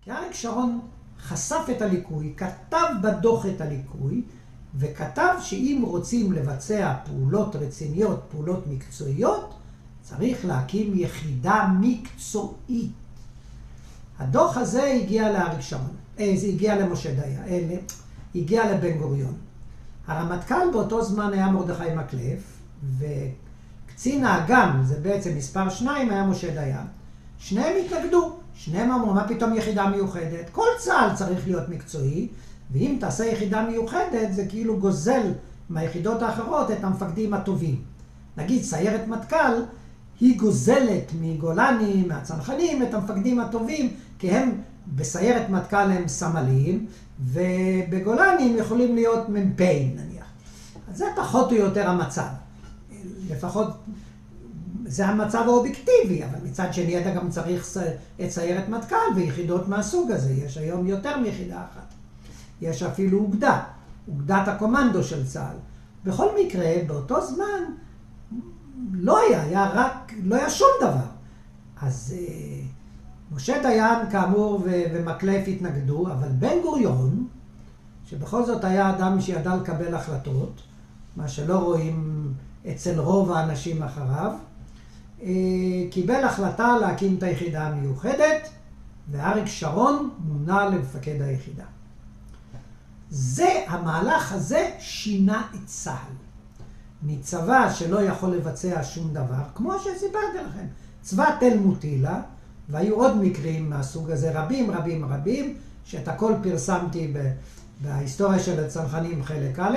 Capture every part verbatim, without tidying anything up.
כי אריק שרון חשף את הליקוי, כתב בדוח את הליקוי, וכתב שאם רוצים לבצע פעולות רציניות, פעולות מקצועיות, צריך להקים יחידה מקצועית. הדוח הזה הגיע לאריק שרון, אה, זה הגיע למשה דיין, אה, הגיע לבן גוריון. הרמטכ"ל באותו זמן היה מרדכי מקלף, וקצין האג"ם, זה בעצם מספר שניים, היה משה דיין. שניהם התנגדו, שניהם אמרו, מה פתאום יחידה מיוחדת? כל צה"ל צריך להיות מקצועי, ואם תעשה יחידה מיוחדת, זה כאילו גוזל מהיחידות האחרות את המפקדים הטובים. נגיד, סיירת מטכ"ל, היא גוזלת מגולני, מהצנחנים, את המפקדים הטובים, כי הם בסיירת מטכ"ל הם סמלים, ובגולני הם יכולים להיות מ"פים נניח. אז זה פחות או יותר המצב. לפחות זה המצב האובייקטיבי, אבל מצד שני אתה גם צריך את סיירת מטכ"ל ויחידות מהסוג הזה. יש היום יותר מיחידה אחת. יש אפילו אוגדה, אוגדת הקומנדו של צה"ל. בכל מקרה, באותו זמן לא היה, היה רק, לא היה שום דבר. אז משה דיין כאמור ומקלף התנגדו, אבל בן גוריון, שבכל זאת היה אדם שידע לקבל החלטות, מה שלא רואים אצל רוב האנשים אחריו, קיבל החלטה להקים את היחידה המיוחדת, ואריק שרון מונה למפקד היחידה. זה, המהלך הזה שינה את צה"ל. מצבא שלא יכול לבצע שום דבר, כמו שסיפרתי לכם, צבא תל מוטילה, והיו עוד מקרים מהסוג הזה, רבים רבים רבים, שאת הכל פרסמתי בהיסטוריה של הצנחנים חלק א',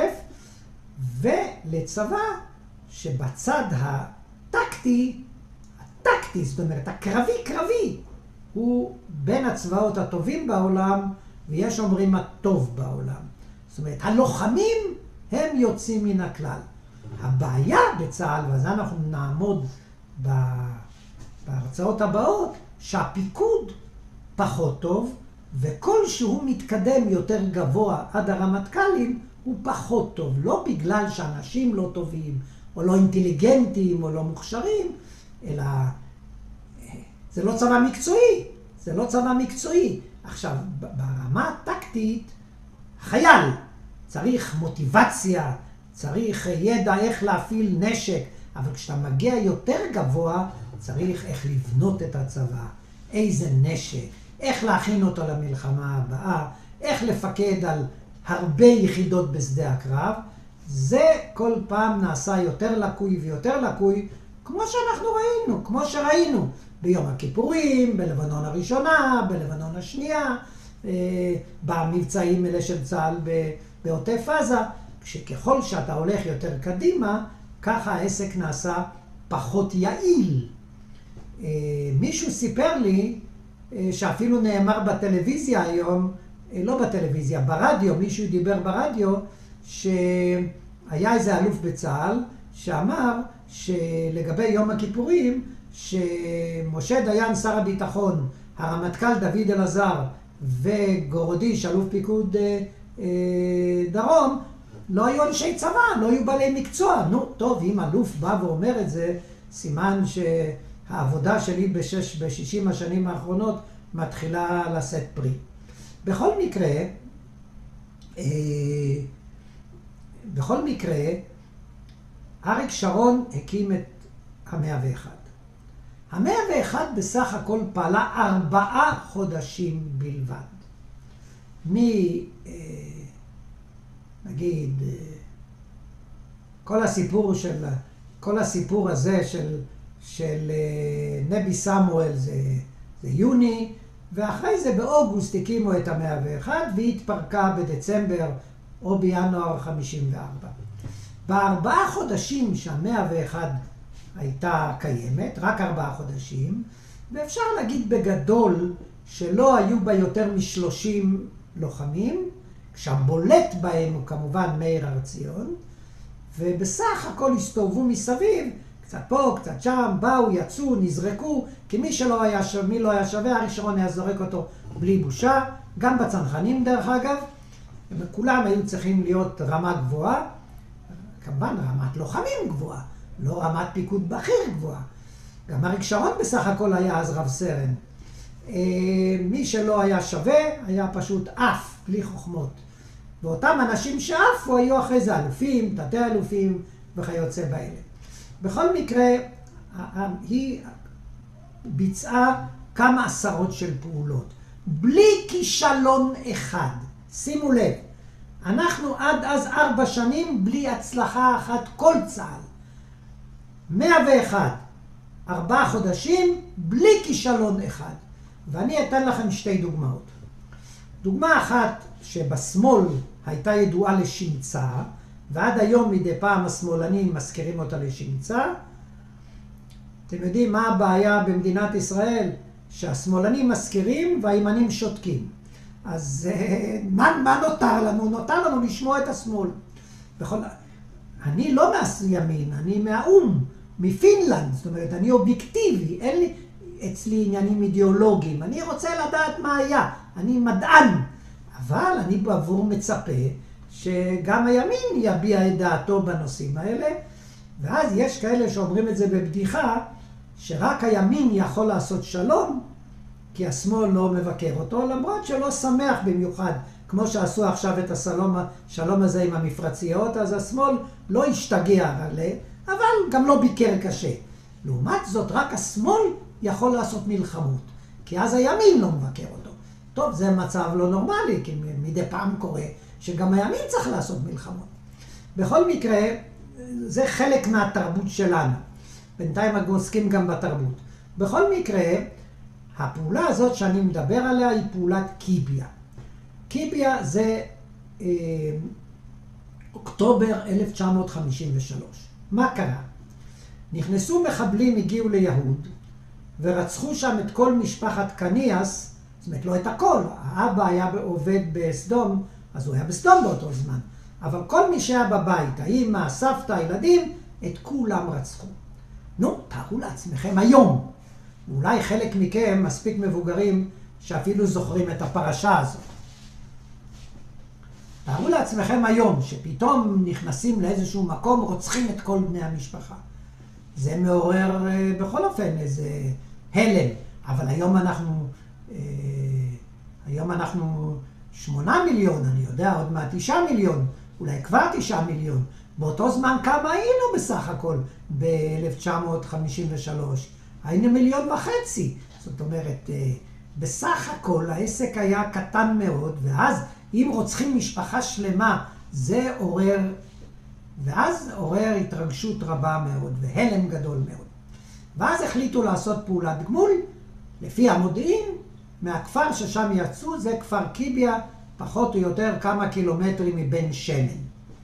ולצבא שבצד הטקטי, הטקטי, זאת אומרת, הקרבי קרבי, הוא בין הצבאות הטובים בעולם, ויש אומרים הטוב בעולם. זאת אומרת, הלוחמים הם יוצאים מן הכלל. הבעיה בצה"ל, ואז אנחנו נעמוד בהרצאות הבאות, שהפיקוד פחות טוב, וכל שהוא מתקדם יותר גבוה עד הרמטכ"לים, הוא פחות טוב. לא בגלל שאנשים לא טובים, או לא אינטליגנטים, או לא מוכשרים, אלא זה לא צבא מקצועי. זה לא צבא מקצועי. עכשיו, ברמה הטקטית, חייל צריך מוטיבציה, צריך ידע איך להפעיל נשק, אבל כשאתה מגיע יותר גבוה, צריך איך לבנות את הצבא, איזה נשק, איך להכין אותו למלחמה הבאה, איך לפקד על הרבה יחידות בשדה הקרב. זה כל פעם נעשה יותר לקוי ויותר לקוי, כמו שאנחנו ראינו, כמו שראינו ביום הכיפורים, בלבנון הראשונה, בלבנון השנייה, במבצעים האלה של צה"ל בעוטף עזה, שככל שאתה הולך יותר קדימה, ככה העסק נעשה פחות יעיל. מישהו סיפר לי שאפילו נאמר בטלוויזיה היום, לא בטלוויזיה, ברדיו, מישהו דיבר ברדיו, שהיה איזה אלוף בצה"ל שאמר שלגבי יום הכיפורים, שמשה דיין שר הביטחון, הרמטכ"ל דוד אלעזר וגורודיש, אלוף פיקוד דרום, לא היו אנשי צבא, לא היו בעלי מקצוע. נו, טוב, אם אלוף בא ואומר את זה, סימן שהעבודה שלי בשש, בשישים השנים האחרונות מתחילה לשאת פרי. בכל מקרה, אה, בכל מקרה, אריק שרון הקים את המאה ואחת. המאה ואחת בסך הכל פעלה ארבעה חודשים בלבד. מ... אה, נגיד, כל הסיפור של, כל הסיפור הזה של, של נבי סמואל זה, זה יוני, ואחרי זה באוגוסט הקימו את המאה ואחת, והיא התפרקה בדצמבר או בינואר חמישים וארבע. בארבעה חודשים שהמאה ואחת הייתה קיימת, רק ארבעה חודשים, ואפשר להגיד בגדול שלא היו בה יותר משלושים לוחמים, כשהבולט בהם הוא כמובן מאיר הר ציון, ובסך הכל הסתובבו מסביב, קצת פה, קצת שם, באו, יצאו, נזרקו, כי מי שלא היה שווה, מי לא היה שווה, אריק שרון היה זורק אותו בלי בושה, גם בצנחנים דרך אגב, וכולם היו צריכים להיות רמה גבוהה, כמובן רמת לוחמים גבוהה, לא רמת פיקוד בכיר גבוהה. גם אריק שרון בסך הכל היה אז רב סרן. מי שלא היה שווה היה פשוט עף, בלי חוכמות. ואותם אנשים שעפו היו אחרי זה אלופים, תתי אלופים וכיוצא באלה. בכל מקרה, היא ביצעה כמה עשרות של פעולות, בלי כישלון אחד. שימו לב, אנחנו עד אז ארבע שנים בלי הצלחה אחת כל צה"ל. מאה ואחת, ארבעה חודשים בלי כישלון אחד. ואני אתן לכם שתי דוגמאות. דוגמה אחת שבשמאל הייתה ידועה לשמצה, ועד היום מדי פעם השמאלנים מזכירים אותה לשמצה. אתם יודעים מה הבעיה במדינת ישראל? שהשמאלנים מזכירים והימנים שותקים. אז מה, מה נותר לנו? נותר לנו לשמוע את השמאל. בכל... אני לא מהימין, אני מהאום, מפינלנד. זאת אומרת, אני אובייקטיבי, אין לי אצלי עניינים אידיאולוגיים. אני רוצה לדעת מה היה. אני מדען. אבל אני בעבור מצפה שגם הימין יביע את דעתו בנושאים האלה. ואז יש כאלה שאומרים את זה בבדיחה, שרק הימין יכול לעשות שלום, כי השמאל לא מבקר אותו, למרות שלא שמח במיוחד, כמו שעשו עכשיו את השלום, השלום הזה עם המפרציות, אז השמאל לא השתגע עליה, אבל גם לא ביקר קשה. לעומת זאת, רק השמאל יכול לעשות מלחמות, כי אז הימין לא מבקר אותו. טוב, זה מצב לא נורמלי, כי מדי פעם קורה שגם הימין צריך לעשות מלחמות. בכל מקרה, זה חלק מהתרבות שלנו. בינתיים אנחנו עוסקים גם בתרבות. בכל מקרה, הפעולה הזאת שאני מדבר עליה היא פעולת קיביה. קיביה זה אה, אוקטובר אלף תשע מאות חמישים ושלוש. מה קרה? נכנסו מחבלים, הגיעו ליהוד, ורצחו שם את כל משפחת קניאס, זאת אומרת לא את הכל, האבא היה עובד בסדום, אז הוא היה בסדום באותו זמן. אבל כל מי שהיה בבית, האמא, הסבתא, הילדים, את כולם רצחו. נו, תארו לעצמכם היום. אולי חלק מכם מספיק מבוגרים שאפילו זוכרים את הפרשה הזאת. תארו לעצמכם היום שפתאום נכנסים לאיזשהו מקום, רוצחים את כל בני המשפחה. זה מעורר בכל אופן איזה הלם. אבל היום אנחנו, היום אנחנו שמונה מיליון, אני יודע, עוד מעט תשעה מיליון, אולי כבר תשעה מיליון. באותו זמן כמה היינו בסך הכל ב-אלף תשע מאות חמישים ושלוש? היינו מיליון וחצי. זאת אומרת, בסך הכל העסק היה קטן מאוד, ואז אם רוצחים משפחה שלמה, זה עורר, ואז עורר התרגשות רבה מאוד, והלם גדול מאוד. ואז החליטו לעשות פעולת גמול, לפי המודיעין, מהכפר ששם יצאו, זה כפר קיביה, פחות או יותר כמה קילומטרים מבן שמן.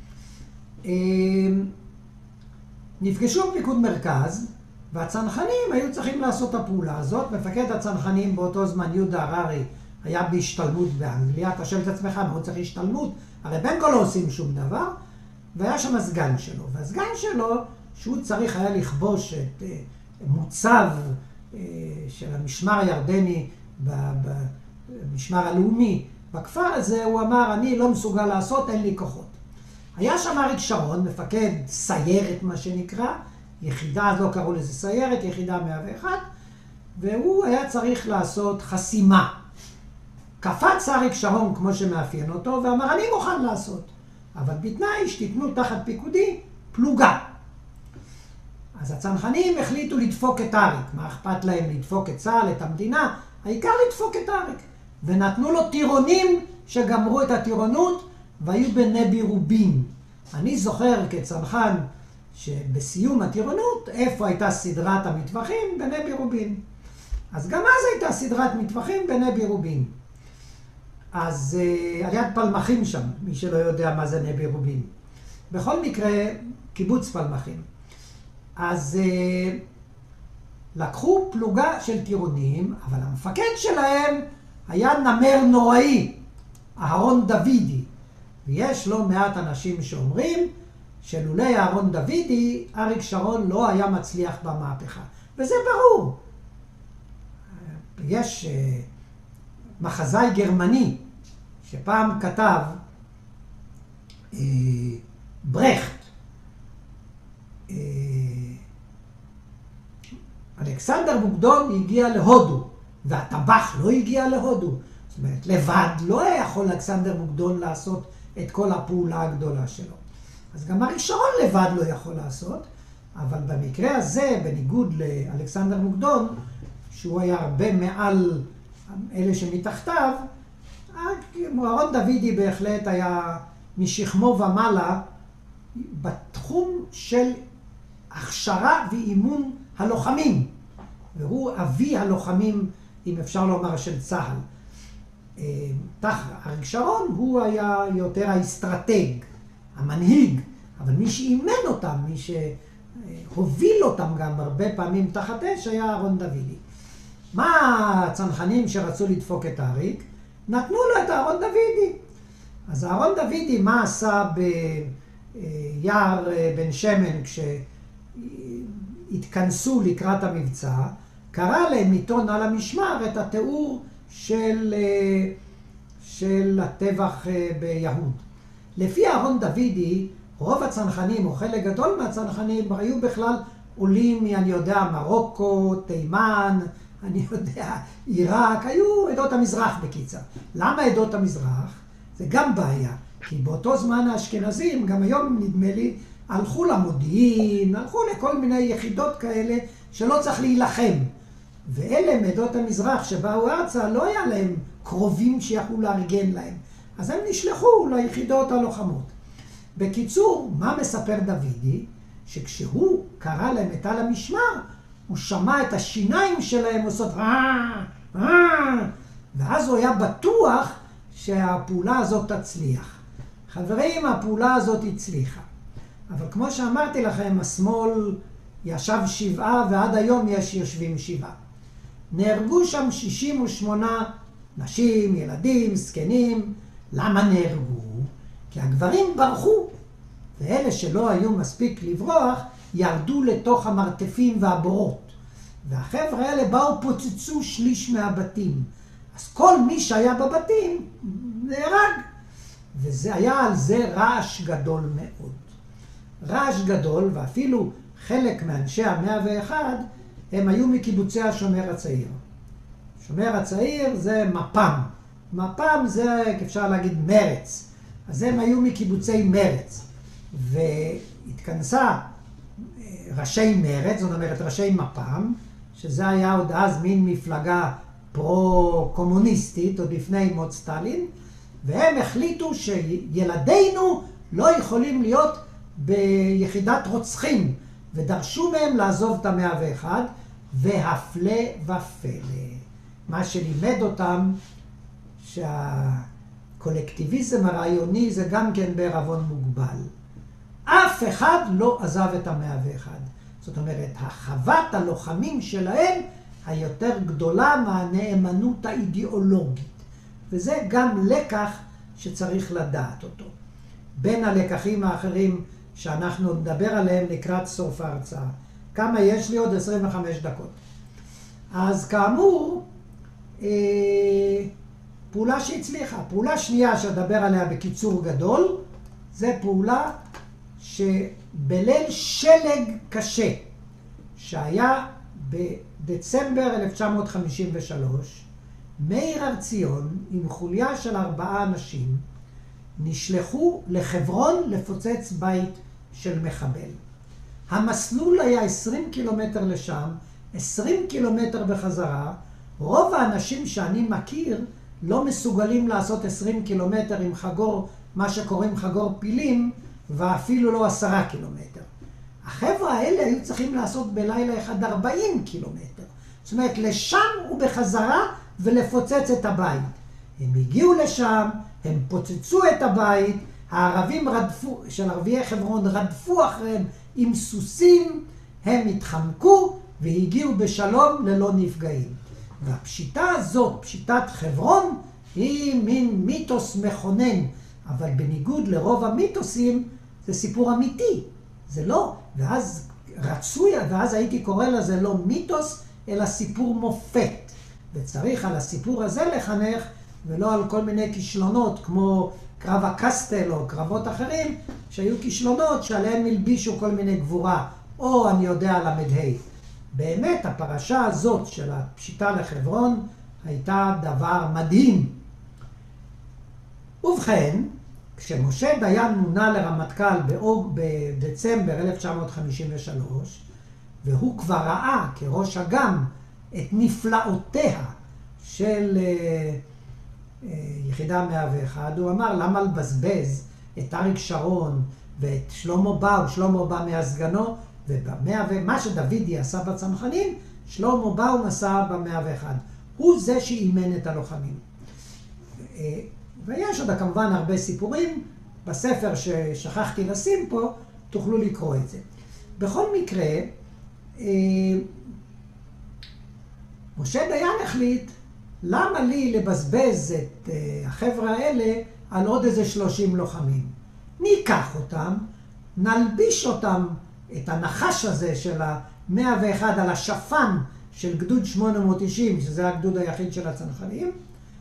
נפגשו בפיקוד מרכז, והצנחנים היו צריכים לעשות את הפעולה הזאת. מפקד הצנחנים באותו זמן, יהודה הררי, היה בהשתלמות באנגליה. אתה שואל את עצמך, מה הוא צריך השתלמות? הרי בין כה לא עושים שום דבר. והיה שם הסגן שלו. והסגן שלו, שהוא צריך היה לכבוש את מוצב של המשמר הירדני, במשמר הלאומי, בכפר הזה, הוא אמר, אני לא מסוגל לעשות, אין לי כוחות. היה שם אריק שרון, מפקד סיירת, מה שנקרא, יחידה, אז לא קראו לזה סיירת, יחידה מאה ואחת, והוא היה צריך לעשות חסימה. קפץ אריק שרון, כמו שמאפיין אותו, ואמר, אני מוכן לעשות. אבל בתנאי שתיתנו תחת פיקודי פלוגה. אז הצנחנים החליטו לדפוק את אריק. מה אכפת להם לדפוק את צה"ל, את המדינה? העיקר לדפוק את אריק. ונתנו לו טירונים שגמרו את הטירונות, והיו בנבי רובין. אני זוכר כצנחן שבסיום הטירונות, איפה הייתה סדרת המטווחים? בנבי רובין. אז גם אז הייתה סדרת מטווחים בנבי רובין. אז uh, על יד פלמחים שם, מי שלא יודע מה זה נבי רובין. בכל מקרה, קיבוץ פלמחים. אז uh, לקחו פלוגה של טירונים, אבל המפקד שלהם היה נמר נוראי, אהרון דוידי. ויש לא מעט אנשים שאומרים שלולי אהרון דוידי, אריק שרון לא היה מצליח במהפכה. וזה ברור. יש uh, מחזאי גרמני שפעם כתב, uh, ברכט, uh, אלכסנדר בוגדון הגיע להודו, והטבח לא הגיע להודו. זאת אומרת, לבד לא היה יכול אלכסנדר מוקדון לעשות את כל הפעולה הגדולה שלו. אז גם אריק שרון לבד לא יכול לעשות, אבל במקרה הזה, בניגוד לאלכסנדר מוקדון, שהוא היה הרבה מעל אלה שמתחתיו, אהרן דוידי בהחלט היה משכמו ומעלה בתחום של הכשרה ואימון הלוחמים. והוא אבי הלוחמים, אם אפשר לומר, של צה"ל. אריק שרון הוא היה יותר האסטרטג, המנהיג, אבל מי שאימן אותם, מי שהוביל אותם גם הרבה פעמים תחת אש, היה אהרן דוידי. מה הצנחנים שרצו לדפוק את אריק? נתנו לו את אהרן דוידי. אז אהרן דוידי, מה עשה ביער בן שמן כשהתכנסו לקראת המבצע? קרא להם עיתון על המשמר את התיאור של, של הטבח ביהוד. לפי אהרן דוידי, רוב הצנחנים, או חלק גדול מהצנחנים, היו בכלל עולים, אני יודע, מרוקו, תימן, אני יודע, עיראק, היו עדות המזרח בקיצר. למה עדות המזרח? זה גם בעיה, כי באותו זמן האשכנזים, גם היום נדמה לי, הלכו למודיעין, הלכו לכל מיני יחידות כאלה שלא צריך להילחם. ואלה מעדות המזרח שבאו ארצה, לא היה להם קרובים שיכולו לארגן להם. אז הם נשלחו ליחידות הלוחמות. בקיצור, מה מספר דוידי? שכשהוא קרא להם את על המשמר, הוא שמע את השיניים שלהם עושות אה, אה, ואז הוא היה בטוח שהפעולה הזאת תצליח. חברים, הפעולה הזאת הצליחה. אבל כמו שאמרתי לכם, השמאל ישב שבעה ועד היום יש יושבים שבעה. נהרגו שם שישים ושמונה נשים, ילדים, זקנים. למה נהרגו? כי הגברים ברחו, ואלה שלא היו מספיק לברוח, ירדו לתוך המרתפים והבורות. והחבר'ה האלה באו פוצצו שליש מהבתים. אז כל מי שהיה בבתים נהרג. וזה היה על זה רעש גדול מאוד. רעש גדול, ואפילו חלק מאנשי המאה ואחד, הם היו מקיבוצי השומר הצעיר. שומר הצעיר זה מפ"ם. מפ"ם זה, אפשר להגיד, מרץ. אז הם היו מקיבוצי מרץ. והתכנסה ראשי מרץ, זאת אומרת ראשי מפ"ם, שזה היה עוד אז מין מפלגה פרו-קומוניסטית, עוד לפני מות סטלין, והם החליטו שילדינו לא יכולים להיות ביחידת רוצחים, ודרשו מהם לעזוב את המאה ואחד, והפלא ופלא. מה שלימד אותם שהקולקטיביזם הרעיוני זה גם כן בערבון מוגבל. אף אחד לא עזב את המאה ואחד. זאת אומרת, החוות הלוחמים שלהם היותר גדולה מהנאמנות האידיאולוגית. וזה גם לקח שצריך לדעת אותו. בין הלקחים האחרים שאנחנו נדבר עליהם לקראת סוף ההרצאה. כמה יש לי? עוד עשרים וחמש דקות. אז כאמור, אה, פעולה שהצליחה. פעולה שנייה שאדבר עליה בקיצור גדול, זה פעולה שבליל שלג קשה, שהיה בדצמבר אלף תשע מאות חמישים ושלוש, מאיר הר ציון עם חוליה של ארבעה אנשים נשלחו לחברון לפוצץ בית של מחבל. המסלול היה עשרים קילומטר לשם, עשרים קילומטר בחזרה. רוב האנשים שאני מכיר לא מסוגלים לעשות עשרים קילומטר עם חגור, מה שקוראים חגור פילים, ואפילו לא עשרה קילומטר. החבר'ה האלה היו צריכים לעשות בלילה אחד ארבעים קילומטר. זאת אומרת, לשם ובחזרה ולפוצץ את הבית. הם הגיעו לשם, הם פוצצו את הבית, הערבים רדפו, של ערביי חברון רדפו אחריהם עם סוסים, הם התחמקו והגיעו בשלום ללא נפגעים. והפשיטה הזאת, פשיטת חברון, היא מין מיתוס מכונן, אבל בניגוד לרוב המיתוסים, זה סיפור אמיתי. זה לא, ואז רצוי, ואז הייתי קורא לזה לא מיתוס, אלא סיפור מופת. וצריך על הסיפור הזה לחנך, ולא על כל מיני כישלונות, כמו קרב הקסטל או קרבות אחרים, שהיו כישלונות שעליהם הלבישו כל מיני גבורה, או אני יודע למדה. באמת הפרשה הזאת של הפשיטה לחברון הייתה דבר מדהים. ובכן, כשמשה דיין מונה לרמטכ"ל בדצמבר אלף תשע מאות חמישים ושלוש, והוא כבר ראה כראש אג"ם את נפלאותיה של יחידה מאה ואחת, הוא אמר, למה לבזבז את אריק שרון ואת שלמה באו, שלמה בא מהסגנו, ומה שדוידי עשה בצנחנים, שלמה באו עשה במאה ואחת. הוא זה שאימן את הלוחמים. ויש עוד כמובן הרבה סיפורים, בספר ששכחתי לשים פה, תוכלו לקרוא את זה. בכל מקרה, משה דיין החליט, למה לי לבזבז את החבר'ה האלה על עוד איזה שלושים לוחמים? ניקח אותם, נלביש אותם, את הנחש הזה של ה-מאה ואחת על השפן של גדוד שמונה מאות תשעים, שזה הגדוד היחיד של הצנחנים,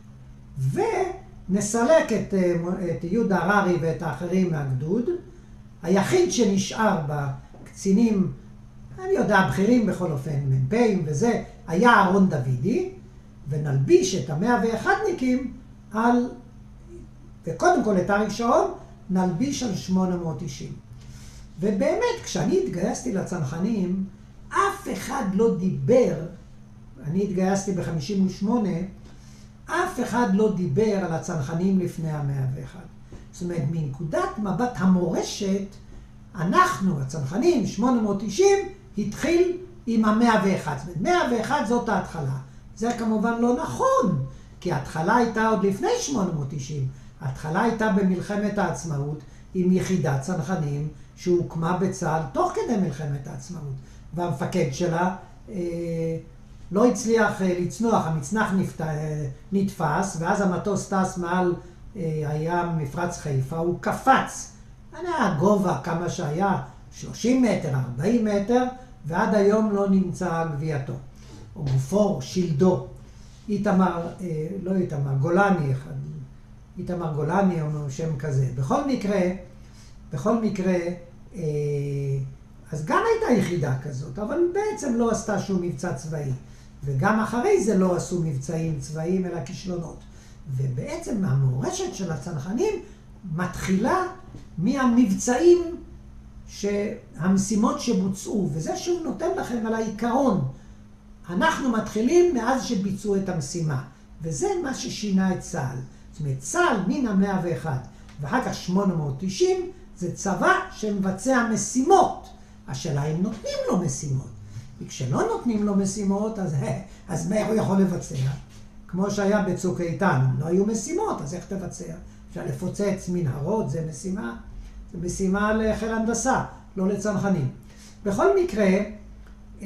ונסלק את, את יהודה הררי ואת האחרים מהגדוד. היחיד שנשאר בקצינים, אני יודע, הבכירים בכל אופן, מ"פים וזה, היה אהרון דוידי, ונלביש את ה-מאה ואחת ניקים על, וקודם כל את אריק שרון, נלביש על שמונה מאות תשעים. ובאמת, כשאני התגייסתי לצנחנים, אף אחד לא דיבר, אני התגייסתי ב-חמישים ושמונה, אף אחד לא דיבר על הצנחנים לפני ה-מאה ואחת. זאת אומרת, מנקודת מבט המורשת, אנחנו, הצנחנים, שמונה מאות תשעים, התחיל עם ה-מאה ואחת. זאת אומרת, מאה ואחת זאת ההתחלה. זה כמובן לא נכון, כי ההתחלה הייתה עוד לפני שמונה מאות תשעים. ההתחלה הייתה במלחמת העצמאות עם יחידת צנחנים שהוקמה בצה"ל תוך כדי מלחמת העצמאות. והמפקד שלה אה, לא הצליח אה, לצנוח, המצנח נפת, אה, נתפס, ואז המטוס טס מעל אה, הים מפרץ חיפה, הוא קפץ. היה גובה כמה שהיה, שלושים מטר, ארבעים מטר, ועד היום לא נמצא גווייתו. או גופו, שלדו. איתמר, אה, לא איתמר, גולני אחד. איתמר גולני או שם כזה. בכל מקרה, בכל מקרה, אה, אז גם הייתה יחידה כזאת, אבל בעצם לא עשתה שום מבצע צבאי. וגם אחרי זה לא עשו מבצעים צבאיים, אלא כישלונות. ובעצם המורשת של הצנחנים מתחילה מהמבצעים, המשימות שבוצעו. וזה שוב נותן לכם על העיקרון. אנחנו מתחילים מאז שביצעו את המשימה. וזה מה ששינה את צה"ל. זאת אומרת, צה"ל מן ה-מאה ואחת ואחר כך שמונה מאות תשעים, זה צבא שמבצע משימות. השאלה אם נותנים לו משימות. וכשלא נותנים לו משימות, אז, אז מה הוא יכול לבצע? כמו שהיה בצוק איתן, לא היו משימות, אז איך תבצע? אפשר לפוצץ מנהרות, זה משימה, זה משימה לחיל הנדסה, לא לצנחנים. בכל מקרה, אה,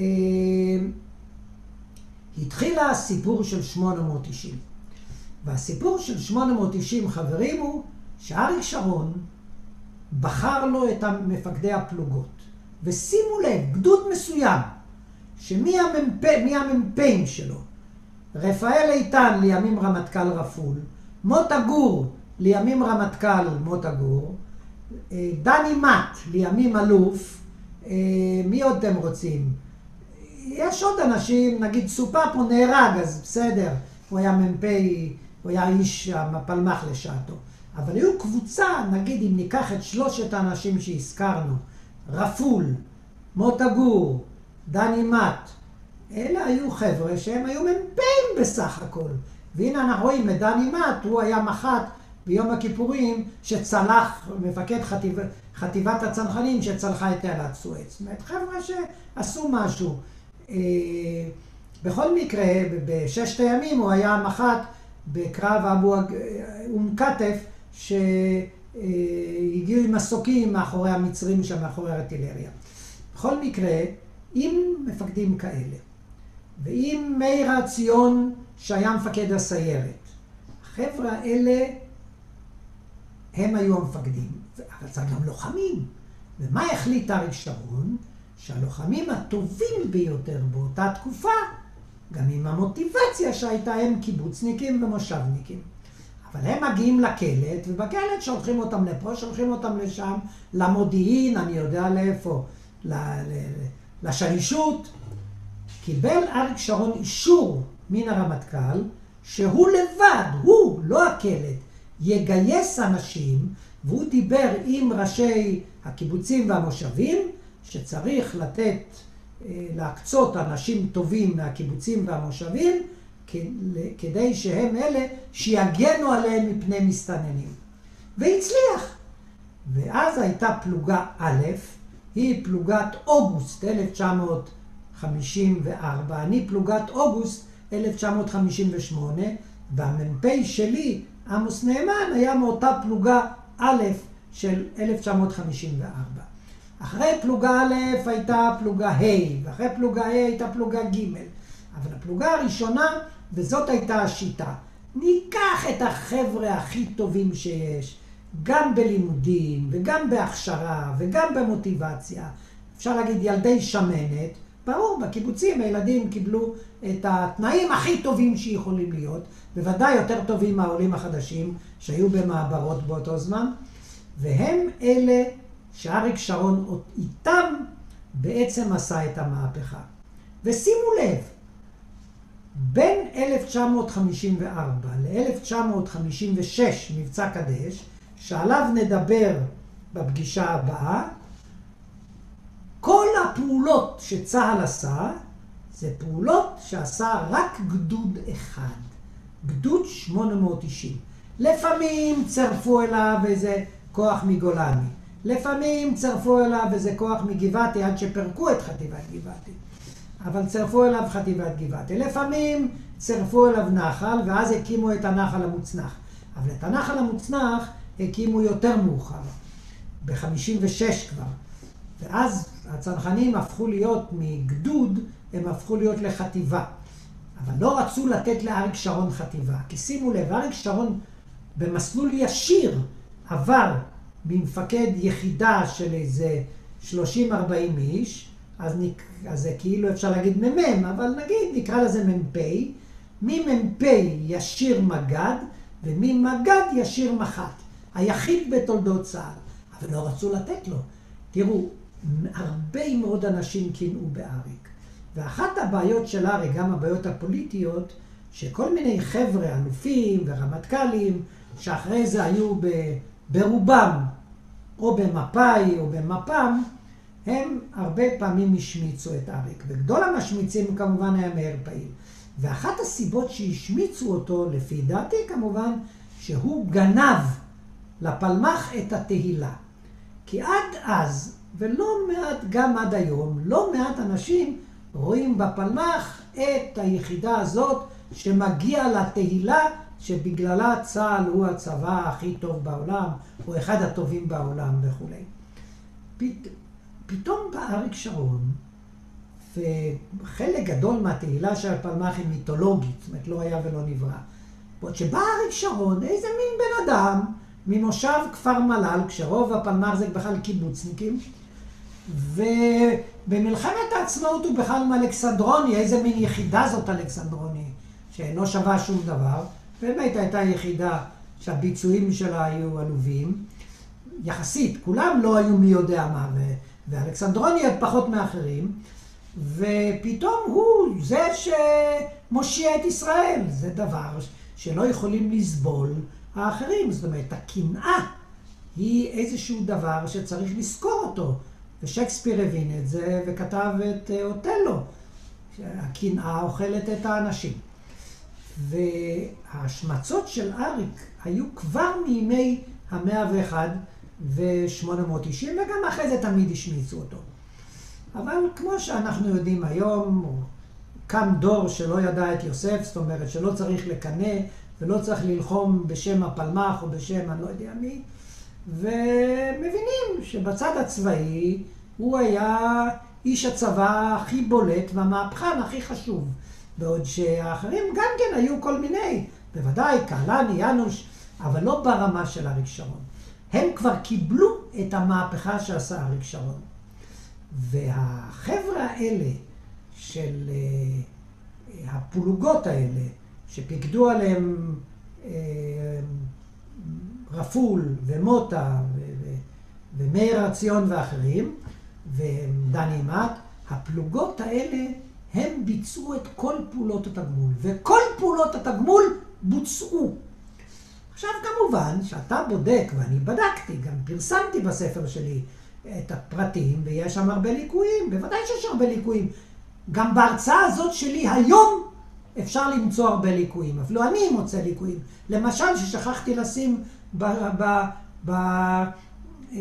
התחילה הסיפור של שמונה מאות תשעים. והסיפור של שמונה מאות תשעים, חברים, הוא שאריק שרון בחר לו את מפקדי הפלוגות. ושימו לב, גדוד מסוים, שמי המ"פים שלו? רפאל איתן לימים רמטכ"ל רפול, מוטה גור לימים רמטכ"ל מוטה גור, דני מט לימים אלוף, מי עוד אתם רוצים? יש עוד אנשים, נגיד סופאפ הוא נהרג, אז בסדר, הוא היה מ"פ, הוא היה איש הפלמ"ח לשעתו. אבל היו קבוצה, נגיד אם ניקח את שלושת האנשים שהזכרנו, רפול, מוטה גור, דני מט, אלה היו חבר'ה שהם היו מ"פים בסך הכל. והנה אנחנו רואים את דני מט, הוא היה מח"ט ביום הכיפורים שצלח, מפקד חטיב, חטיבת הצנחנים שצלחה את תעלת סואץ. זאת אומרת, חבר'ה שעשו משהו. בכל מקרה, בששת הימים הוא היה מח"ט בקרב אבו אום כתף, שהגיעו עם מסוקים מאחורי המצרים שם, מאחורי הארטילריה. בכל מקרה, עם מפקדים כאלה, ועם מאיר הציון שהיה מפקד הסיירת, החבר'ה האלה הם היו המפקדים, אבל זה גם לוחמים. ומה החליט אריק שרון? שהלוחמים הטובים ביותר באותה תקופה, גם עם המוטיבציה שהייתה, הם קיבוצניקים ומושבניקים. אבל הם מגיעים לקלט, ובקלט שולחים אותם לפה, שולחים אותם לשם, למודיעין, אני יודע לאיפה, לשלישות, קיבל אריק שרון אישור מן הרמטכ"ל, שהוא לבד, הוא, לא הקלט, יגייס אנשים, והוא דיבר עם ראשי הקיבוצים והמושבים, שצריך לתת, להקצות אנשים טובים מהקיבוצים והמושבים, כדי שהם אלה שיגנו עליהם מפני מסתננים. והצליח. ואז הייתה פלוגה א', היא פלוגת אוגוסט אלף תשע מאות חמישים וארבע, אני פלוגת אוגוסט אלף תשע מאות חמישים ושמונה, והמ"פ שלי, עמוס נאמן, היה מאותה פלוגה א' של אלף תשע מאות חמישים וארבע. אחרי פלוגה א' הייתה פלוגה ה', ואחרי פלוגה ה' הייתה פלוגה ג'. אבל הפלוגה הראשונה, וזאת הייתה השיטה, ניקח את החבר'ה הכי טובים שיש, גם בלימודים, וגם בהכשרה, וגם במוטיבציה. אפשר להגיד ילדי שמנת. ברור, בקיבוצים הילדים קיבלו את התנאים הכי טובים שיכולים להיות, בוודאי יותר טובים מהעולים החדשים שהיו במעברות באותו זמן, והם אלה שאריק שרון איתם בעצם עשה את המהפכה. ושימו לב, בין אלף תשע מאות חמישים וארבע ל-אלף תשע מאות חמישים ושש, מבצע קדש, שעליו נדבר בפגישה הבאה, כל הפעולות שצה"ל עשה, זה פעולות שעשה רק גדוד אחד, גדוד שמונה מאות תשעים. לפעמים צרפו אליו איזה כוח מגולני, לפעמים צרפו אליו איזה כוח מגבעתי עד שפרקו את חטיבת גבעתי, אבל צרפו אליו חטיבת גבעתי. לפעמים צרפו אליו נחל ואז הקימו את הנחל המוצנח, אבל את הנחל המוצנח הקימו יותר מאוחר, ב-חמישים ושש כבר. ואז הצנחנים הפכו להיות מגדוד, הם הפכו להיות לחטיבה. אבל לא רצו לתת לאריק שרון חטיבה. כי שימו לב, אריק שרון במסלול ישיר עבר ממפקד יחידה של איזה שלושים ארבעים איש, אז, נק... אז זה כאילו אפשר להגיד ממם, אבל נגיד נקרא לזה מ"פ, ממ"פ ישיר מג"ד, וממג"ד ישיר מח"ט. היחיד בתולדות צה"ל. אבל לא רצו לתת לו. תראו, הרבה מאוד אנשים קינאו באריק. ואחת הבעיות של אריק, גם הבעיות הפוליטיות, שכל מיני חבר'ה, אלופים ורמטכ"לים, שאחרי זה היו ב, ברובם, או במפא"י או במפ"ם, הם הרבה פעמים השמיצו את אריק. וגדול המשמיצים כמובן היה מאיר פעיל. ואחת הסיבות שהשמיצו אותו, לפי דעתי כמובן, שהוא גנב לפלמ"ח את התהילה. כי עד אז, ולא מעט גם עד היום, לא מעט אנשים רואים בפלמ"ח את היחידה הזאת שמגיע לתהילה שבגללה צה"ל הוא הצבא הכי טוב בעולם, או אחד הטובים בעולם וכו'. פת... פתאום בא אריק שרון, וחלק גדול מהתהילה של הפלמ"ח היא מיתולוגית, זאת אומרת לא היה ולא נברא. בעוד שבא אריק שרון, איזה מין בן אדם, ממושב כפר מלל, כשרוב הפלמ"ח זה בכלל קיבוצניקים, ובמלחמת העצמאות הוא בכלל מאלכסנדרוני, איזה מין יחידה זאת אלכסנדרוני, שלא שווה שום דבר, באמת הייתה יחידה שהביצועים שלה היו עלובים, יחסית, כולם לא היו מי יודע מה, ואלכסנדרוני עוד פחות מאחרים, ופתאום הוא זה שמושיע את ישראל, זה דבר שלא יכולים לסבול האחרים, זאת אומרת, הקנאה היא איזשהו דבר שצריך לזכור אותו, ושייקספיר הבין את זה וכתב את אוטלו, שהקנאה אוכלת את האנשים. וההשמצות של אריק היו כבר מימי המאה ואחת ושמונה מאות תשעים, וגם אחרי זה תמיד השמיצו אותו. אבל כמו שאנחנו יודעים היום, קם דור שלא ידע את יוסף, זאת אומרת שלא צריך לקנא, ולא צריך ללחום בשם הפלמ"ח או בשם אני לא יודע מי, ומבינים שבצד הצבאי הוא היה איש הצבא הכי בולט והמהפכן הכי חשוב. בעוד שהאחרים גם כן היו כל מיני, בוודאי קהלני, ינוש, אבל לא ברמה של אריק שרון. הם כבר קיבלו את המהפכה שעשה אריק שרון. והחבר'ה האלה של הפלוגות האלה, שפיקדו עליהם רפול ומוטה ומאיר הר ציון ואחרים, ודני מאט, הפלוגות האלה הם ביצעו את כל פעולות התגמול, וכל פעולות התגמול בוצעו. עכשיו כמובן שאתה בודק, ואני בדקתי, גם פרסמתי בספר שלי את הפרטים, ויש שם הרבה ליקויים, בוודאי שיש הרבה ליקויים. גם בהרצאה הזאת שלי היום אפשר למצוא הרבה ליקויים, אפילו אני מוצא ליקויים. למשל ששכחתי לשים ב, ב, ב, אה,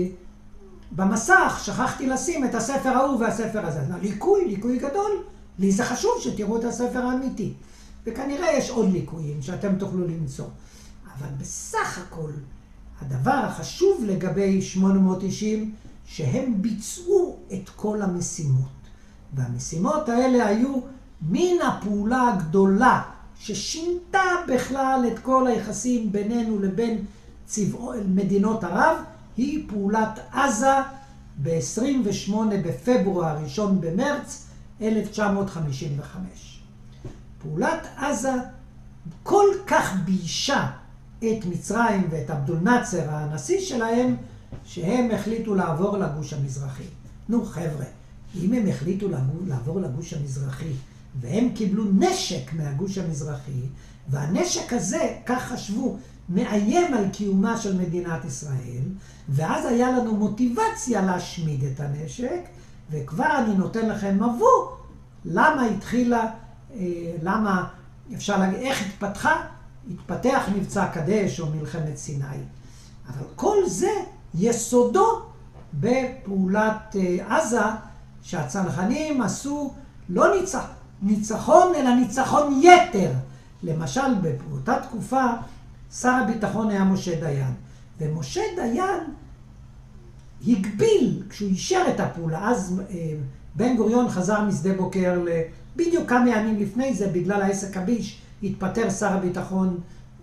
במסך, שכחתי לשים את הספר ההוא והספר הזה. ליקוי, ליקוי גדול. לי זה חשוב שתראו את הספר האמיתי. וכנראה יש עוד ליקויים שאתם תוכלו למצוא. אבל בסך הכל, הדבר החשוב לגבי שמונה מאות תשעים, שהם ביצעו את כל המשימות. והמשימות האלה היו מן הפעולה הגדולה ששינתה בכלל את כל היחסים בינינו לבין צבאו, מדינות ערב, היא פעולת עזה ב-עשרים ושמונה בפברואר, ראשון במרץ אלף תשע מאות חמישים וחמש. פעולת עזה כל כך ביישה את מצרים ואת עבדול נאצר, הנשיא שלהם, שהם החליטו לעבור לגוש המזרחי. נו חבר'ה, אם הם החליטו לעבור לגוש המזרחי, והם קיבלו נשק מהגוש המזרחי, והנשק הזה, כך חשבו, מאיים על קיומה של מדינת ישראל, ואז היה לנו מוטיבציה להשמיד את הנשק, וכבר אני נותן לכם מבוא, למה התחילה, למה אפשר להגיד, איך התפתחה, התפתח מבצע קדש או מלחמת סיני. אבל כל זה יסודו בפעולת עזה, שהצנחנים עשו לא ניצח, ניצחון, אלא ניצחון יתר. למשל, באותה תקופה, שר הביטחון היה משה דיין. ומשה דיין הגביל, כשהוא אישר את הפעולה, אז בן גוריון חזר משדה בוקר בדיוק כמה ימים לפני זה, בגלל העסק הביש, התפטר שר הביטחון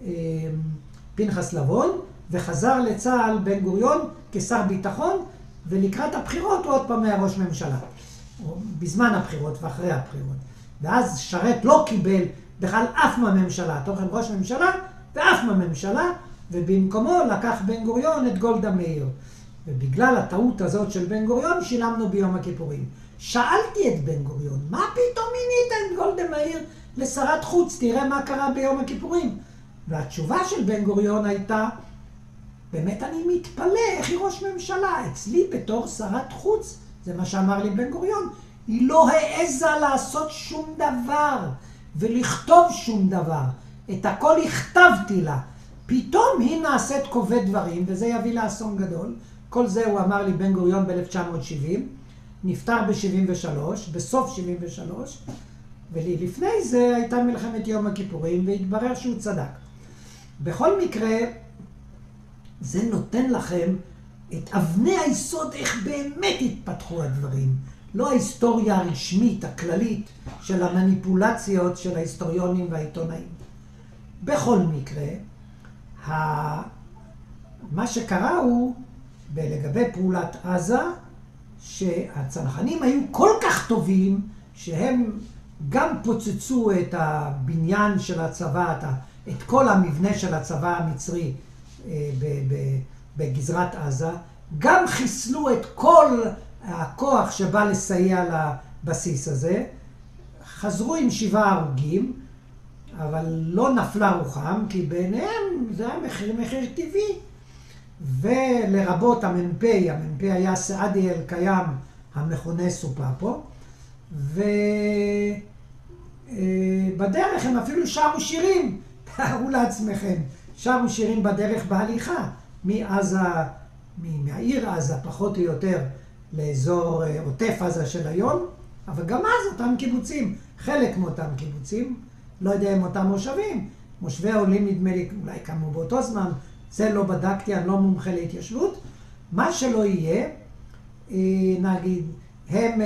פנחס לבון, וחזר לצה"ל בן גוריון כשר ביטחון, ולקראת הבחירות הוא עוד פעם היה ראש ממשלה. בזמן הבחירות ואחרי הבחירות. ואז שרת לא קיבל בכלל אף מהממשלה, תוכן ראש ממשלה ואף מהממשלה, ובמקומו לקח בן גוריון את גולדה מאיר. ובגלל הטעות הזאת של בן גוריון שילמנו ביום הכיפורים. שאלתי את בן גוריון, מה פתאום מינית את גולדה מאיר לשרת חוץ? תראה מה קרה ביום הכיפורים. והתשובה של בן גוריון הייתה, באמת אני מתפלא איך היא ראש ממשלה. אצלי בתור שרת חוץ, זה מה שאמר לי בן גוריון, היא לא העזה לעשות שום דבר ולכתוב שום דבר. את הכל הכתבתי לה. פתאום היא נעשית כובד דברים, וזה יביא לאסון גדול. כל זה הוא אמר לי בן גוריון ב-אלף תשע מאות שבעים, נפטר ב-שבעים ושלוש, בסוף שבעים ושלוש, ולפני זה הייתה מלחמת יום הכיפורים, והתברר שהוא צדק. בכל מקרה, זה נותן לכם את אבני היסוד, איך באמת התפתחו הדברים. לא ההיסטוריה הרשמית, הכללית, של המניפולציות של ההיסטוריונים והעיתונאים. בכל מקרה, מה שקרה הוא, לגבי פעולת עזה, שהצנחנים היו כל כך טובים, שהם גם פוצצו את הבניין של הצבא, את כל המבנה של הצבא המצרי בגזרת עזה, גם חיסלו את כל הכוח שבא לסייע לבסיס הזה, חזרו עם שבעה הרוגים, אבל לא נפלה רוחם, כי ביניהם זה היה מחיר, מחיר טבעי. ולרבות המ"פ, המ"פ היה סעדי אל-קיים, המכונה סופאפו, ובדרך הם אפילו שרו שירים, תארו לעצמכם, שרו שירים בדרך בהליכה, מעזה, מהעיר עזה, פחות או יותר, לאזור עוטף עזה של היום, אבל גם אז אותם קיבוצים, חלק מאותם קיבוצים, לא יודע אם אותם מושבים, מושבי העולים נדמה לי, אולי קמו באותו זמן, זה לא בדקתי, אני לא מומחה להתיישבות, מה שלא יהיה, נגיד, הם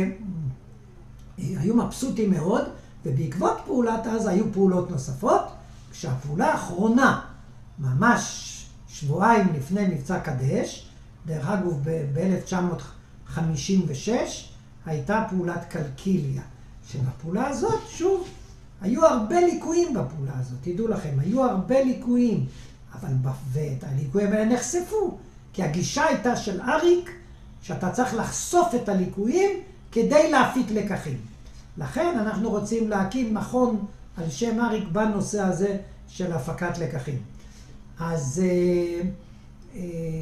היו מבסוטים מאוד, ובעקבות פעולת עזה היו פעולות נוספות, כשהפעולה האחרונה, ממש שבועיים לפני מבצע קדש, דרך אגב ב-אלף תשע מאות חמישים ושש, הייתה פעולת קלקיליה, שבפעולה הזאת, שוב, היו הרבה ליקויים בפעולה הזאת, תדעו לכם, היו הרבה ליקויים, אבל ואת הליקויים האלה נחשפו, כי הגישה הייתה של אריק, שאתה צריך לחשוף את הליקויים כדי להפיק לקחים. לכן אנחנו רוצים להקים מכון על שם אריק בנושא הזה של הפקת לקחים. אז אה, אה,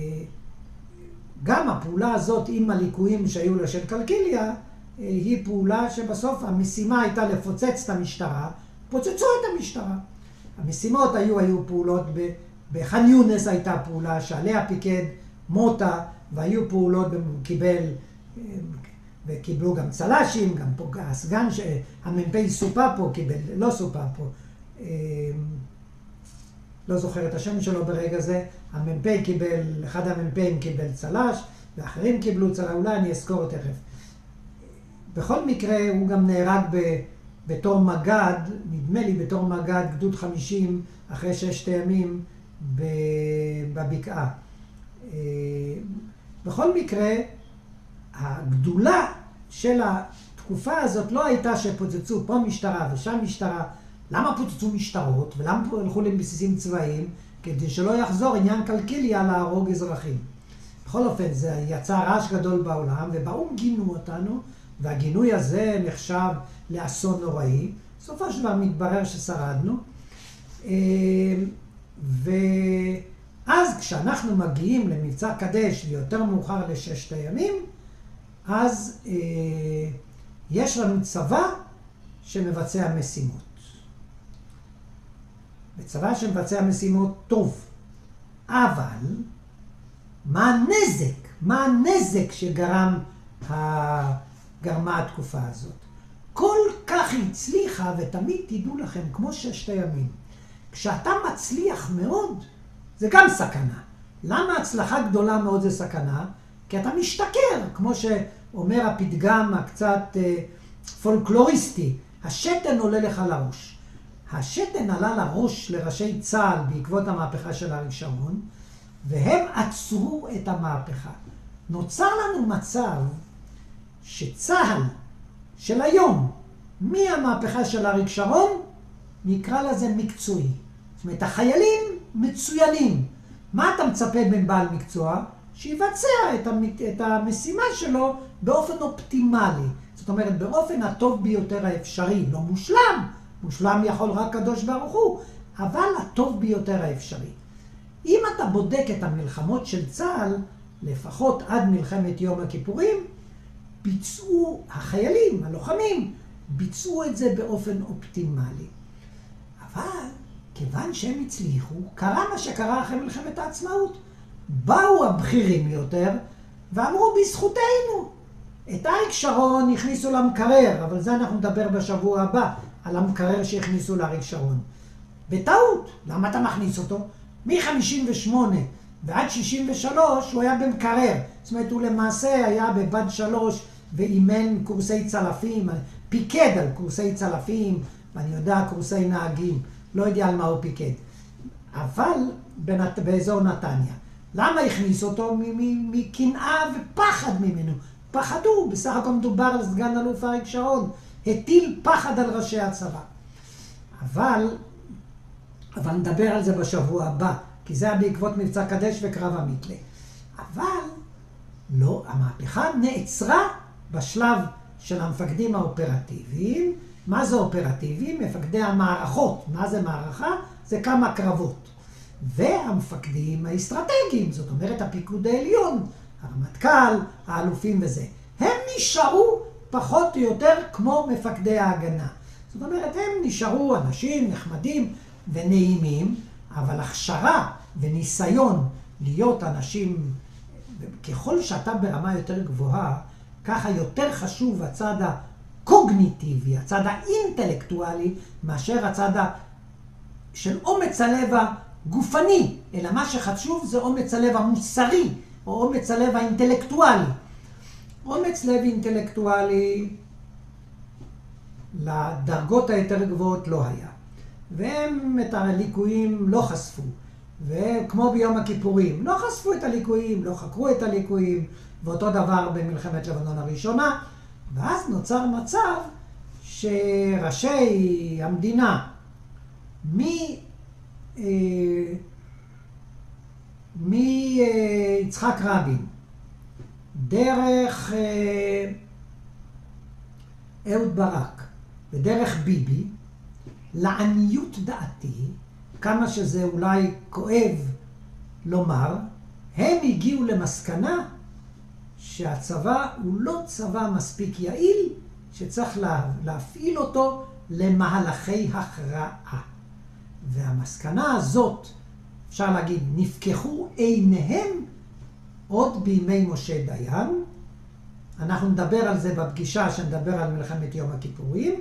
גם הפעולה הזאת עם הליקויים שהיו לה של קלקיליה, אה, היא פעולה שבסוף המשימה הייתה לפוצץ את המשטרה, פוצצו את המשטרה. המשימות היו, היו פעולות, ב, בח'אן יונס הייתה פעולה שעליה פיקד מוטה, והיו פעולות, קיבל, וקיבלו גם צל"שים, גם פה הסגן, המ"פ סופה פה קיבל, לא סופה פה, לא זוכר את השם שלו ברגע זה, המ"פ קיבל, אחד המ"פים קיבל צל"ש, ואחרים קיבלו צל"ש, אולי אני אזכור תכף. בכל מקרה הוא גם נהרג ב, בתור מג"ד, נדמה לי בתור מג"ד גדוד חמישים, אחרי ששת הימים בבקעה. בכל מקרה, הגדולה של התקופה הזאת לא הייתה שפוצצו פה משטרה ושם משטרה. למה פוצצו משטרות ולמה הלכו לבסיסים צבאיים? כדי שלא יחזור עניין קלקיליה להרוג אזרחים. בכל אופן, זה יצא רעש גדול בעולם, ובאום גינו אותנו, והגינוי הזה נחשב לאסון נוראי. בסופו של דבר מתברר ששרדנו. ואז כשאנחנו מגיעים למבצע קדש ויותר מאוחר לששת הימים, אז אה, יש לנו צבא שמבצע משימות. בצבא שמבצע משימות טוב. אבל מה הנזק? מה הנזק שגרם גרמה התקופה הזאת? כל כך הצליחה, ותמיד תדעו לכם, כמו ששת הימים, כשאתה מצליח מאוד, זה גם סכנה. למה הצלחה גדולה מאוד זה סכנה? כי אתה משתכר, כמו שאומר הפתגם הקצת אה, פולקלוריסטי, השתן עולה לך לראש. השתן עלה לראש לראשי צה"ל בעקבות המהפכה של אריק שרון, והם עצרו את המהפכה. נוצר לנו מצב שצה"ל של היום, מהמהפכה של אריק שרון, נקרא לזה מקצועי. זאת אומרת, החיילים מצוינים. מה אתה מצפה בין בעל מקצוע? שיבצע את, המת... את המשימה שלו באופן אופטימלי. זאת אומרת, באופן הטוב ביותר האפשרי. לא מושלם, מושלם יכול רק קדוש ברוך הוא, אבל הטוב ביותר האפשרי. אם אתה בודק את המלחמות של צה"ל, לפחות עד מלחמת יום הכיפורים, ביצעו החיילים, הלוחמים, ביצעו את זה באופן אופטימלי. אבל כיוון שהם הצליחו, קרה מה שקרה אחרי מלחמת העצמאות. באו הבכירים יותר ואמרו בזכותנו. את אריק שרון הכניסו למקרר, אבל זה אנחנו נדבר בשבוע הבא, על המקרר שהכניסו לאריק שרון. בטעות, למה אתה מכניס אותו? מ-חמישים ושמונה ועד שישים ושלוש הוא היה במקרר. זאת אומרת, הוא למעשה היה בבד שלוש ואימן קורסי צלפים, פיקד על קורסי צלפים, ואני יודע, קורסי נהגים, לא יודע על מה הוא פיקד. אבל בנת... באזור נתניה. למה הכניס אותו? מקנאה ופחד ממנו. פחדו, בסך הכל מדובר על סגן אלוף אריק שרון, הטיל פחד על ראשי הצבא. אבל, אבל נדבר על זה בשבוע הבא, כי זה היה בעקבות מבצע קדש וקרב המיתלה. אבל לא, המהפכה נעצרה בשלב של המפקדים האופרטיביים. מה זה אופרטיביים? מפקדי המערכות. מה זה מערכה? זה כמה קרבות. והמפקדים האסטרטגיים, זאת אומרת הפיקוד העליון, הרמטכ"ל, האלופים וזה. הם נשארו פחות או יותר כמו מפקדי ההגנה. זאת אומרת, הם נשארו אנשים נחמדים ונעימים, אבל הכשרה וניסיון להיות אנשים, ככל שאתה ברמה יותר גבוהה, ככה יותר חשוב הצד הקוגניטיבי, הצד האינטלקטואלי, מאשר הצד של אומץ הלב הגופני, אלא מה שחשוב זה אומץ הלב המוסרי, או אומץ הלב האינטלקטואלי. אומץ לב אינטלקטואלי לדרגות היותר גבוהות לא היה. והם את הליקויים לא חשפו. וכמו ביום הכיפורים, לא חשפו את הליקויים, לא חקרו את הליקויים, ואותו דבר במלחמת לבנון הראשונה. ואז נוצר מצב שראשי המדינה, מי... מיצחק רבין, דרך אהוד ברק, ודרך ביבי, לעניות דעתי, כמה שזה אולי כואב לומר, הם הגיעו למסקנה שהצבא הוא לא צבא מספיק יעיל, שצריך לה, להפעיל אותו למהלכי הכרעה. והמסקנה הזאת, אפשר להגיד, נפקחו עיניהם עוד בימי משה דיין. אנחנו נדבר על זה בפגישה שנדבר על מלחמת יום הכיפורים,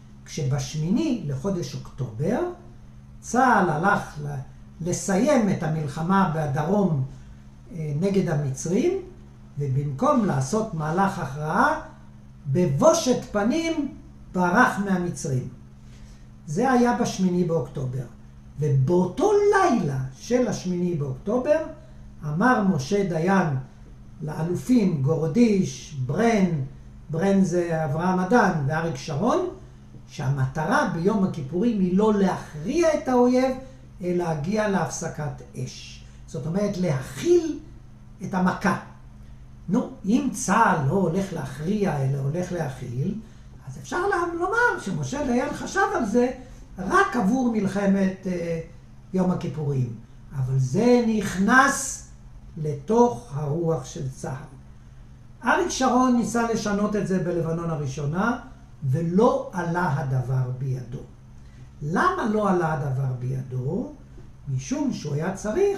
כשבשמיני לחודש אוקטובר, צה"ל הלך לסיים את המלחמה בדרום נגד המצרים, ובמקום לעשות מהלך הכרעה, בבושת פנים ברח מהמצרים. זה היה בשמיני באוקטובר. ובאותו לילה של השמיני באוקטובר, אמר משה דיין לאלופים גורדיש, ברן, ברן זה אברהם אדן ואריק שרון, שהמטרה ביום הכיפורים היא לא להכריע את האויב, אלא להגיע להפסקת אש. זאת אומרת, להכיל את המכה. נו, אם צה"ל לא הולך להכריע, אלא הולך להכיל, אז אפשר לומר שמשה דיין חשב על זה רק עבור מלחמת אה, יום הכיפורים. אבל זה נכנס לתוך הרוח של צה"ל. אריק שרון ניסה לשנות את זה בלבנון הראשונה, ולא עלה הדבר בידו. למה לא עלה הדבר בידו? משום שהוא היה צריך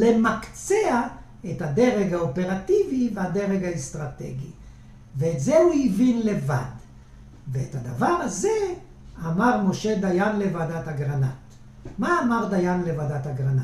למקצע את הדרג האופרטיבי והדרג האסטרטגי. ואת זה הוא הבין לבד. ואת הדבר הזה אמר משה דיין לוועדת אגרנט. מה אמר דיין לוועדת אגרנט?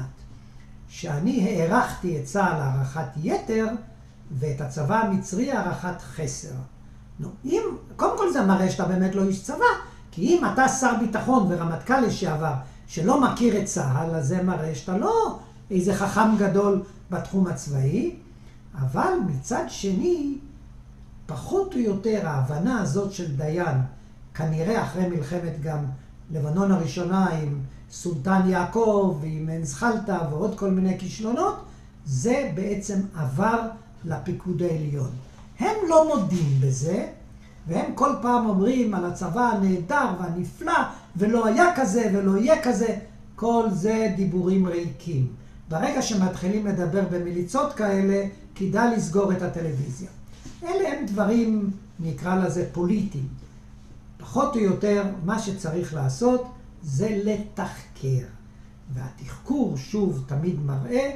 שאני הערכתי את צה"ל הערכת יתר, ואת הצבא המצרי הערכת חסר. נו, אם, קודם כל זה מראה שאתה באמת לא איש צבא, כי אם אתה שר ביטחון ורמטכ"ל לשעבר שלא מכיר את צה"ל, אז זה מראה שאתה לא איזה חכם גדול בתחום הצבאי, אבל מצד שני, פחות או יותר ההבנה הזאת של דיין, כנראה אחרי מלחמת גם לבנון הראשונה עם סולטן יעקב ועם אנסחלטה ועוד כל מיני כישלונות, זה בעצם עבר לפיקוד העליון. הם לא מודים בזה, והם כל פעם אומרים על הצבא הנהדר והנפלא, ולא היה כזה ולא יהיה כזה, כל זה דיבורים ריקים. ברגע שמתחילים לדבר במיליצות כאלה, כדאי לסגור את הטלוויזיה. אלה הם דברים, נקרא לזה, פוליטיים. פחות או יותר, מה שצריך לעשות זה לתחקר. והתחקור, שוב, תמיד מראה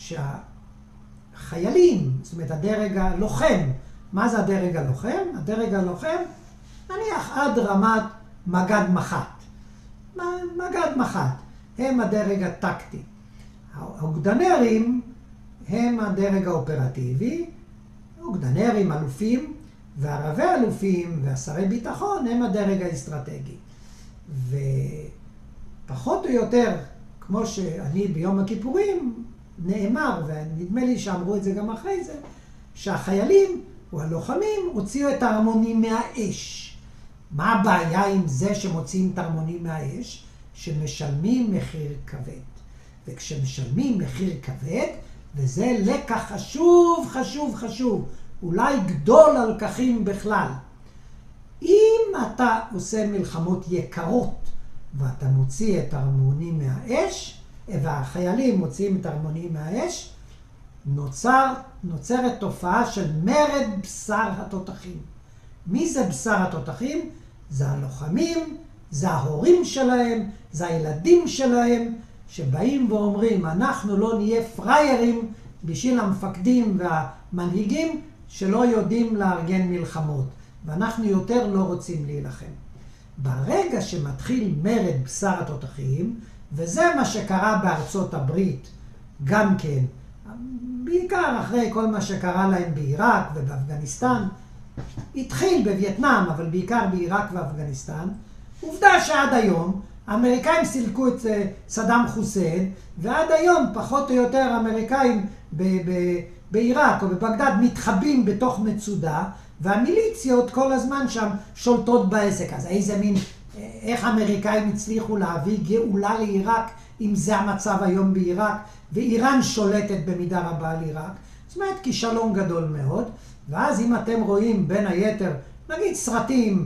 שהחיילים, זאת אומרת, הדרג הלוחם, מה זה הדרג הלוחם? הדרג הלוחם, נניח עד רמת מג"ד מח"ט. מג"ד מח"ט, הם הדרג הטקטי. האוגדנרים הם הדרג האופרטיבי, אוגדנרים, אלופים, והרבי אלופים והשרי ביטחון הם הדרג האסטרטגי. ופחות או יותר, כמו שאני ביום הכיפורים, נאמר, ונדמה לי שאמרו את זה גם אחרי זה, שהחיילים או הלוחמים הוציאו את ההרמונים מהאש. מה הבעיה עם זה שמוציאים את ההרמונים מהאש? שמשלמים מחיר כבד. וכשמשלמים מחיר כבד, וזה לקח חשוב, חשוב, חשוב, אולי גדול הלקחים בכלל. אם אתה עושה מלחמות יקרות, ואתה מוציא את ההרמונים מהאש, והחיילים מוציאים את ההרמונים מהאש, נוצר, נוצרת תופעה של מרד בשר התותחים. מי זה בשר התותחים? זה הלוחמים, זה ההורים שלהם, זה הילדים שלהם, שבאים ואומרים, אנחנו לא נהיה פריירים בשביל המפקדים והמנהיגים שלא יודעים לארגן מלחמות, ואנחנו יותר לא רוצים להילחם. ברגע שמתחיל מרד בשר התותחים, וזה מה שקרה בארצות הברית גם כן, בעיקר אחרי כל מה שקרה להם בעיראק ובאפגניסטן, התחיל בווייטנאם, אבל בעיקר בעיראק ואפגניסטן, עובדה שעד היום האמריקאים סילקו את סדאם חוסיין, ועד היום פחות או יותר האמריקאים בעיראק או בבגדד מתחבאים בתוך מצודה, והמיליציות כל הזמן שם שולטות בעסק. אז איזה מין, איך האמריקאים הצליחו להביא גאולה לעיראק, אם זה המצב היום בעיראק, ואיראן שולטת במידה רבה על עיראק. זאת אומרת, כישלון גדול מאוד. ואז אם אתם רואים בין היתר, נגיד סרטים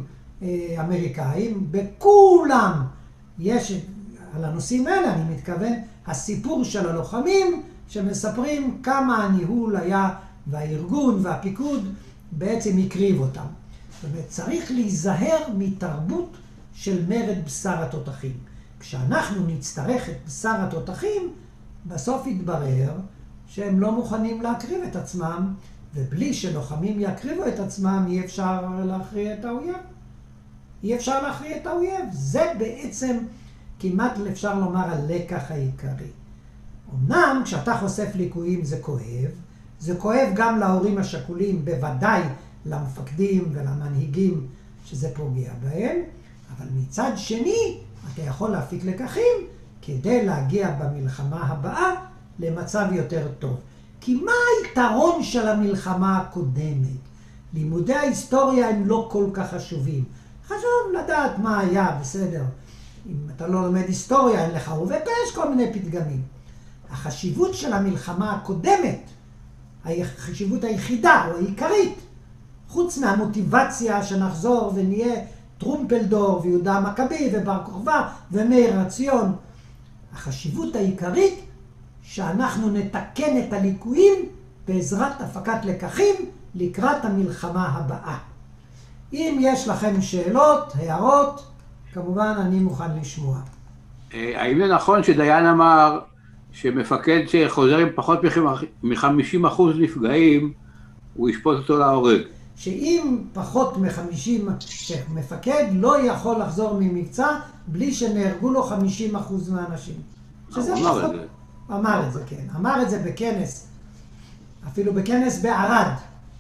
אמריקאים, בכולם יש, על הנושאים האלה אני מתכוון, הסיפור של הלוחמים שמספרים כמה הניהול היה והארגון והפיקוד בעצם הקריב אותם. זאת אומרת, צריך להיזהר מתרבות של מרד בשר התותחים. כשאנחנו נצטרך את בשר התותחים, בסוף יתברר שהם לא מוכנים להקריב את עצמם, ובלי שלוחמים יקריבו את עצמם, אי אפשר להכריע את האויב. אי אפשר להכריע את האויב. זה בעצם כמעט אפשר לומר הלקח העיקרי. אמנם כשאתה חושף ליקויים זה כואב, זה כואב גם להורים השכולים, בוודאי למפקדים ולמנהיגים שזה פוגע בהם, אבל מצד שני אתה יכול להפיק לקחים כדי להגיע במלחמה הבאה למצב יותר טוב. כי מה היתרון של המלחמה הקודמת? לימודי ההיסטוריה הם לא כל כך חשובים. חשוב לדעת מה היה, בסדר. אם אתה לא לומד היסטוריה, אין לך ובפש כל מיני פתגמים. החשיבות של המלחמה הקודמת, החשיבות היחידה או העיקרית, חוץ מהמוטיבציה שנחזור ונהיה טרומפלדור ויהודה המכבי ובר כוכבא ומאיר הציון, החשיבות העיקרית שאנחנו נתקן את הליקויים בעזרת הפקת לקחים לקראת המלחמה הבאה. אם יש לכם שאלות, הערות, כמובן אני מוכן לשמוע. האם זה נכון שדיין אמר שמפקד שחוזר עם פחות מ-חמישים אחוז נפגעים, הוא ישפוט אותו להורג? שאם פחות מ-חמישים, שמפקד לא יכול לחזור ממבצע בלי שנהרגו לו חמישים אחוז מהאנשים. שזה הוא אמר את זה. אמר את זה, כן. אמר את זה בכנס, אפילו בכנס בערד.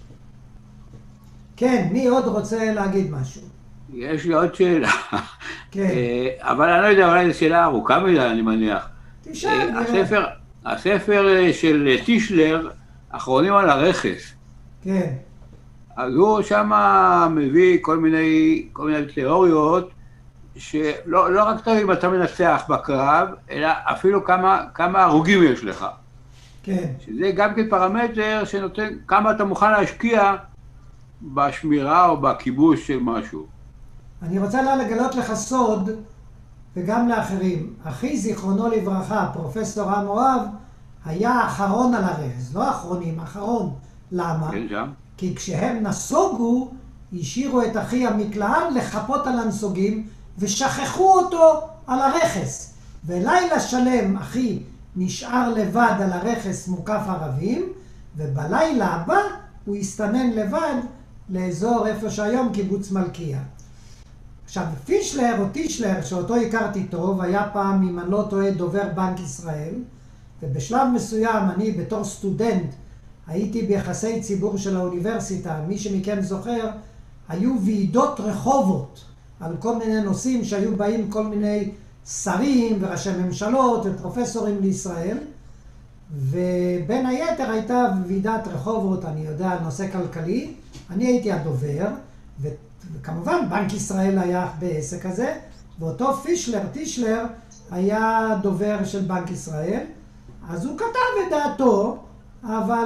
כן, מי עוד רוצה להגיד משהו? יש לי עוד שאלה. כן. אבל אני לא יודע, אולי זו שאלה ארוכה מדי, אני מניח. תשאל, נראה. הספר, הספר של טישלר, אחרונים על הרכס. כן. אז הוא שם מביא כל מיני, כל מיני תיאוריות, שלא לא רק טוב אם אתה מנצח בקרב, אלא אפילו כמה, כמה הרוגים יש לך. כן. שזה גם כן פרמטר שנותן כמה אתה מוכן להשקיע בשמירה או בכיבוש של משהו. אני רוצה לגלות לך סוד, וגם לאחרים. אחי זיכרונו לברכה, פרופסור רם אוהב, היה האחרון על הרכס, לא האחרונים, האחרון. למה? כן, שם. כי כשהם נסוגו, השאירו את אחי המקלען לחפות על הנסוגים, ושכחו אותו על הרכס. ולילה שלם אחי נשאר לבד על הרכס מוקף ערבים, ובלילה הבא הוא הסתנן לבד לאזור איפה שהיום קיבוץ מלכיה. עכשיו, פישלר או טישלר, שאותו הכרתי טוב, היה פעם, אם אני לא טועה, דובר בנק ישראל, ובשלב מסוים אני בתור סטודנט הייתי ביחסי ציבור של האוניברסיטה. מי שמכם זוכר, היו ועידות רחובות על כל מיני נושאים שהיו באים כל מיני שרים וראשי ממשלות ופרופסורים לישראל, ובין היתר הייתה ועידת רחובות, אני יודע, על נושא כלכלי. אני הייתי הדובר, וכמובן בנק ישראל היה בעסק הזה, ואותו פישלר, טישלר, היה דובר של בנק ישראל. אז הוא כתב את דעתו, אבל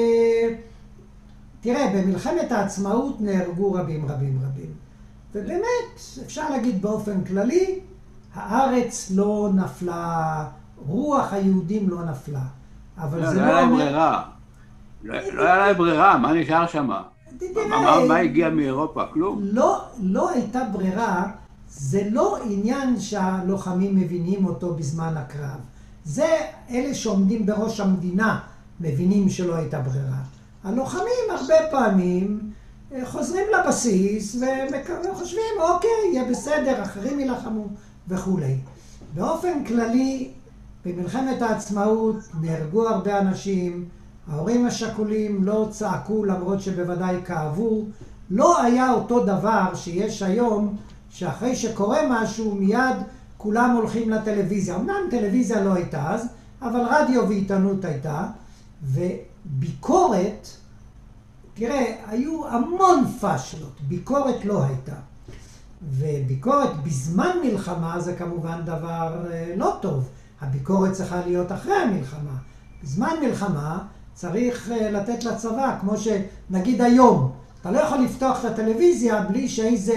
תראה, במלחמת העצמאות נהרגו רבים רבים רבים. ובאמת, אפשר להגיד באופן כללי, הארץ לא נפלה, רוח היהודים לא נפלה. אבל זה לא היה להם ברירה. לא היה להם ברירה, מה נשאר שם? מה הגיע מאירופה? כלום? לא הייתה ברירה, זה לא עניין שהלוחמים מבינים אותו בזמן הקרב. זה אלה שעומדים בראש המדינה מבינים שלא הייתה ברירה. הלוחמים הרבה פעמים חוזרים לבסיס וחושבים, אוקיי, יהיה בסדר, אחרים ילחמו וכו'. באופן כללי, במלחמת העצמאות נהרגו הרבה אנשים, ההורים השכולים לא צעקו למרות שבוודאי כאבו. לא היה אותו דבר שיש היום, שאחרי שקורה משהו מיד כולם הולכים לטלוויזיה. אמנם טלוויזיה לא הייתה אז, אבל רדיו ועיתונות הייתה, וביקורת, תראה, היו המון פשלות, ביקורת לא הייתה. וביקורת בזמן מלחמה זה כמובן דבר לא טוב. הביקורת צריכה להיות אחרי המלחמה. בזמן מלחמה צריך לתת לצבא, כמו שנגיד היום, אתה לא יכול לפתוח את הטלוויזיה בלי שאיזה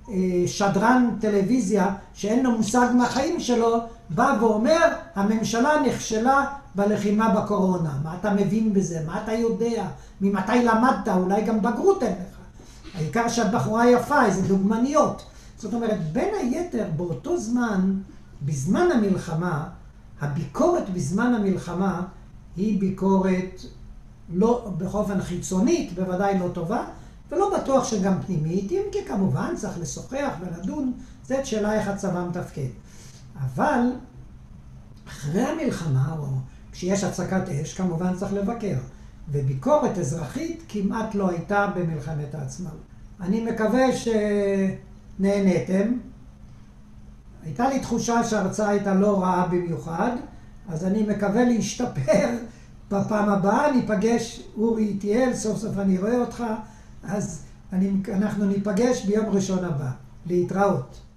שדרן טלוויזיה שאין לו מושג מהחיים שלו, בא ואומר, הממשלה נכשלה בלחימה בקורונה. מה אתה מבין בזה? מה אתה יודע? ממתי למדת? אולי גם בגרות אין לך. העיקר שאת בחורה יפה, איזה דוגמניות. זאת אומרת, בין היתר, באותו זמן, בזמן המלחמה, הביקורת בזמן המלחמה היא ביקורת לא באופן חיצונית, בוודאי לא טובה, ולא בטוח שגם פנימית, אם כי כמובן צריך לשוחח ולדון, זאת שאלה איך הצבא מתפקד. אבל אחרי המלחמה, או כשיש הצקת אש, כמובן צריך לבקר. וביקורת אזרחית כמעט לא הייתה במלחמת העצמאות. אני מקווה שנהניתם. הייתה לי תחושה שההרצאה הייתה לא רעה במיוחד, אז אני מקווה להשתפר בפעם הבאה. ניפגש, אורי איטיאל, סוף סוף אני רואה אותך, אז אני, אנחנו ניפגש ביום ראשון הבא. להתראות.